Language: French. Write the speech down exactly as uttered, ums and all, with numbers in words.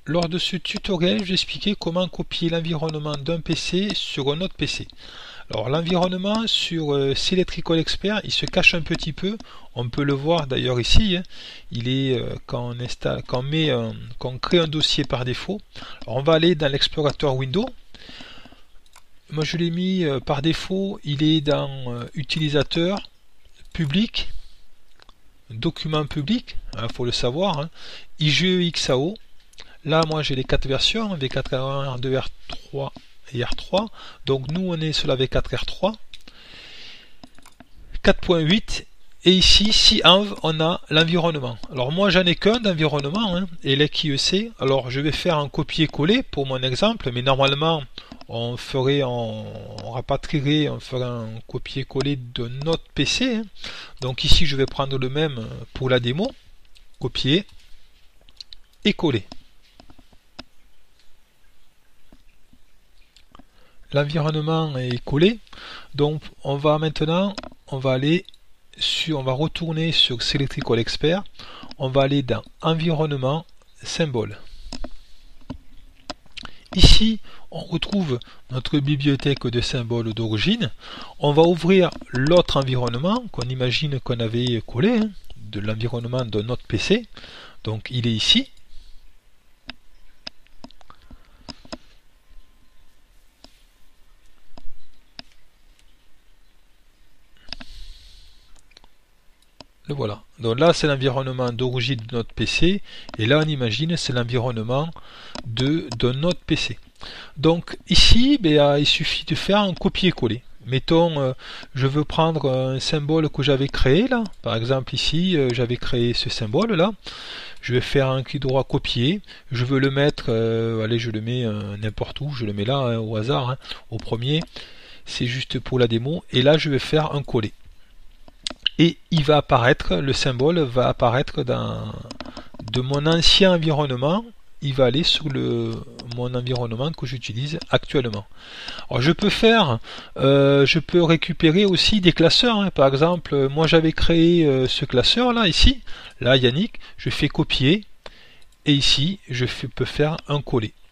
Lors de ce tutoriel, je vais expliquer comment copier l'environnement d'un P C sur un autre P C. Alors l'environnement sur euh, Selectrical Expert, il se cache un petit peu. On peut le voir d'ailleurs ici. Hein. Il est euh, quand on installe, quand on met, un, quand on crée un dossier par défaut. Alors, on va aller dans l'explorateur Windows. Moi je l'ai mis euh, par défaut. Il est dans euh, utilisateur public, document public. Il hein, faut le savoir. Hein. I G E X A O. Là, moi, j'ai les quatre versions, V quatre R un, R deux, R trois et R trois. Donc, nous, on est sur la V quatre R trois. quatre point huit. Et ici, si env, on a l'environnement. Alors, moi, j'en ai qu'un d'environnement, hein, et l'I E C. Alors, je vais faire un copier-coller pour mon exemple, mais normalement, on ferait, on, on rapatrierait, on ferait un copier-coller de notre P C. Hein. Donc, ici, je vais prendre le même pour la démo. Copier et coller. L'environnement est collé, donc on va maintenant on va aller sur on va retourner sur Selectrical Expert, on va aller dans environnement symbole. Ici on retrouve notre bibliothèque de symboles d'origine. On va ouvrir l'autre environnement qu'on imagine qu'on avait collé, hein, de l'environnement de notre P C, donc il est ici. Le voilà. Donc là, c'est l'environnement d'origine de notre P C. Et là, on imagine, c'est l'environnement de, de notre P C. Donc ici, ben, il suffit de faire un copier-coller. Mettons, euh, je veux prendre un symbole que j'avais créé là. Par exemple, ici, euh, j'avais créé ce symbole là. Je vais faire un clic droit copier. Je veux le mettre, euh, allez, je le mets euh, n'importe où. Je le mets là, hein, au hasard, hein, au premier. C'est juste pour la démo. Et là, je vais faire un coller. Et il va apparaître, le symbole va apparaître dans de mon ancien environnement, il va aller sur le mon environnement que j'utilise actuellement. Alors je peux faire, euh, je peux récupérer aussi des classeurs. Hein. Par exemple, moi j'avais créé euh, ce classeur là ici, là Yannick, je fais copier et ici je fais, peux faire un coller.